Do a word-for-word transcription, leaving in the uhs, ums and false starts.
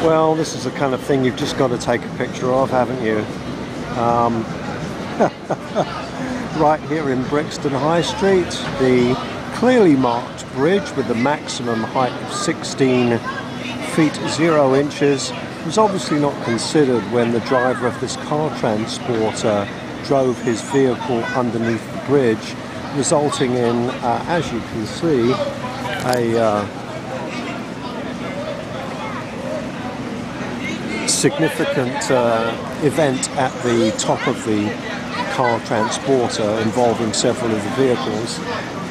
Well, this is the kind of thing you've just got to take a picture of, haven't you? Um, right here in Brixton High Street, the clearly marked bridge with the maximum height of sixteen feet zero inches was obviously not considered when the driver of this car transporter drove his vehicle underneath the bridge, resulting in, uh, as you can see, a uh, significant uh, event at the top of the car transporter involving several of the vehicles.